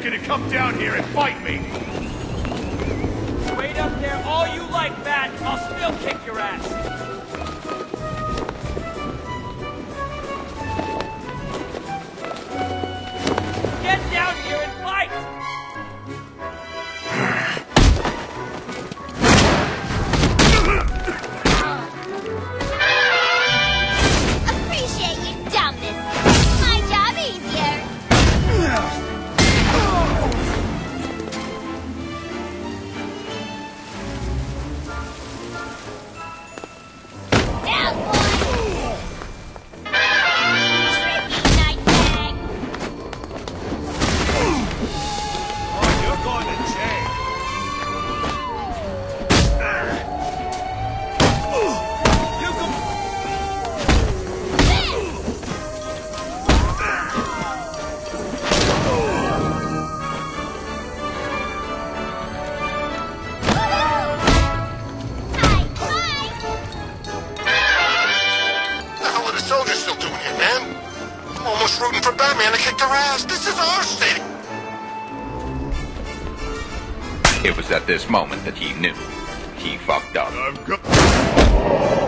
you to come down here and fight me! Wait up there all you like, Matt. I'll still kick your ass. Get down here and fight! Appreciate your dumbness. My job easier. Down, boy! Tricky night bag. Oh, you're going to jail! You go... What the hell are the soldiers still doing here, man? I'm almost rooting for Batman to kick their ass. This is our city. It was at this moment that he knew. He fucked up. I'm go...